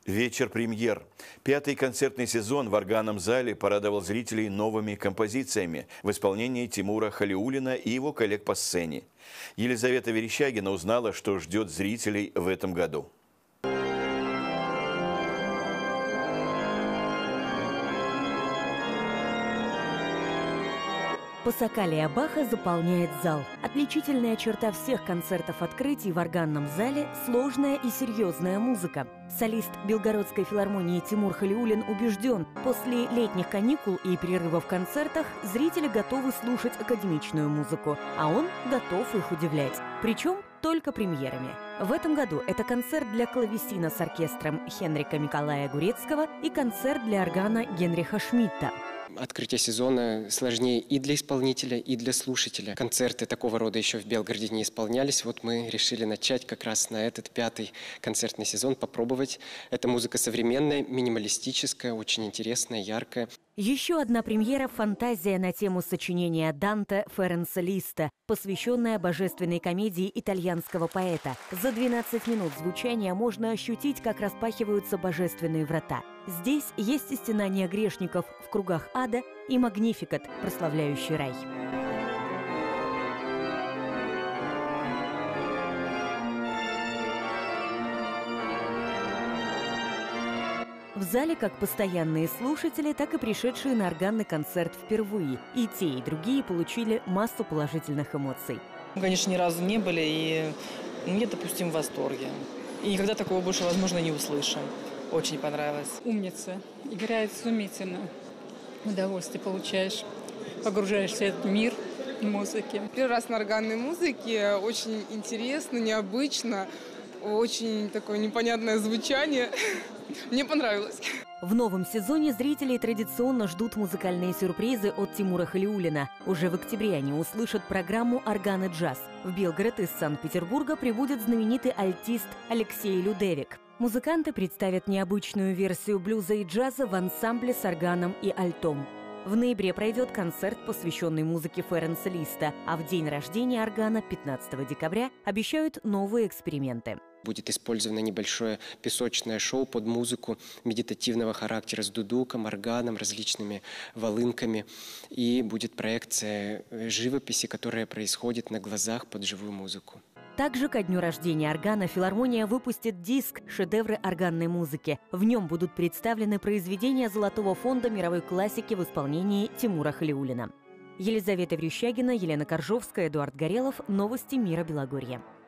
Вечер премьер. Пятый концертный сезон в органном зале порадовал зрителей новыми композициями в исполнении Тимура Халиуллина и его коллег по сцене. Елизавета Верещагина узнала, что ждет зрителей в этом году. Пассакалия Баха заполняет зал. Отличительная черта всех концертов открытий в органном зале – сложная и серьезная музыка. Солист Белгородской филармонии Тимур Халиуллин убежден, после летних каникул и перерыва в концертах зрители готовы слушать академичную музыку, а он готов их удивлять. Причем только премьерами. В этом году это концерт для клавесина с оркестром Хенрика Миколая Гурецкого и концерт для органа Генриха Шмидта. Открытие сезона сложнее и для исполнителя, и для слушателя. Концерты такого рода еще в Белгороде не исполнялись. Вот мы решили начать как раз на этот пятый концертный сезон, попробовать. Эта музыка современная, минималистическая, очень интересная, яркая. Еще одна премьера – фантазия на тему сочинения Данте Ференца Листа, посвященная божественной комедии итальянского поэта. За 12 минут звучания можно ощутить, как распахиваются божественные врата. Здесь есть и стенание грешников в кругах ада, и магнификат, прославляющий рай. В зале как постоянные слушатели, так и пришедшие на органный концерт впервые. И те, и другие получили массу положительных эмоций. Мы, конечно, ни разу не были, и я, допустим, в восторге. И никогда такого больше, возможно, не услышим. Очень понравилось. Умница. Играет изумительно. Удовольствие получаешь. Погружаешься в этот мир музыки. Первый раз на органной музыке. Очень интересно, необычно. Очень такое непонятное звучание. Мне понравилось. В новом сезоне зрителей традиционно ждут музыкальные сюрпризы от Тимура Халиуллина. Уже в октябре они услышат программу «Орган и джаз». В Белгород из Санкт-Петербурга прибудет знаменитый альтист Алексей Людевик. Музыканты представят необычную версию блюза и джаза в ансамбле с органом и альтом. В ноябре пройдет концерт, посвященный музыке Ференца Листа, а в день рождения органа, 15 декабря, обещают новые эксперименты. Будет использовано небольшое песочное шоу под музыку медитативного характера с дудуком, органом, различными волынками. И будет проекция живописи, которая происходит на глазах под живую музыку. Также ко дню рождения органа филармония выпустит диск «Шедевры органной музыки». В нем будут представлены произведения Золотого фонда мировой классики в исполнении Тимура Халиуллина. Елизавета Верещагина, Елена Коржовская, Эдуард Горелов. Новости мира Белогорья.